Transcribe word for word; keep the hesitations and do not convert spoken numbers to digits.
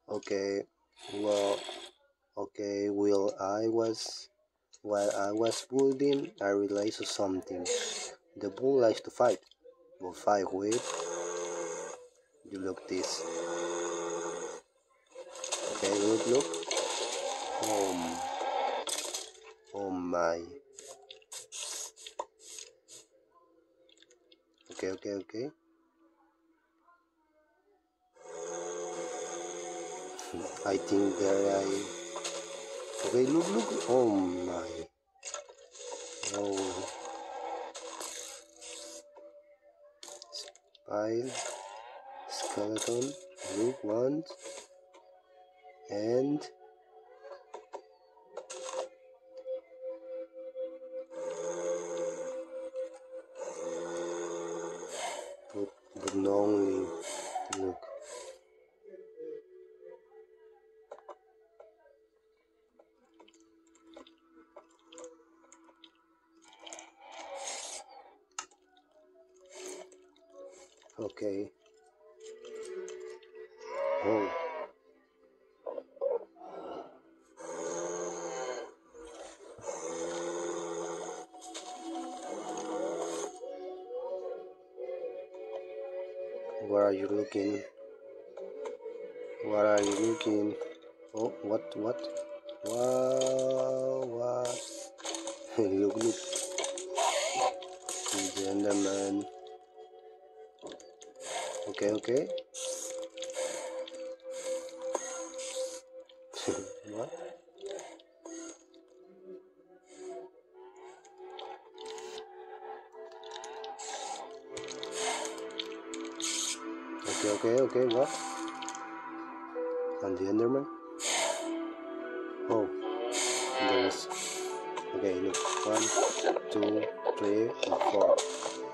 Okay, well, okay, while I was while I was building, I realized something. The bull likes to fight, but fight with. You look this. Okay, look, look. Um, oh my. Okay, okay, okay. I think there I. Okay, look, look. Oh my. Oh, spine, skeleton. Look once and. But, but not only. Look. Okay. Oh. Where are you looking? Where are you looking? Oh, what, what? Wow, what? Look, look. The Enderman. Okay, okay. What? Okay, okay, okay, what? And the Enderman? Oh, there is. Okay, look. One, two, three, and four.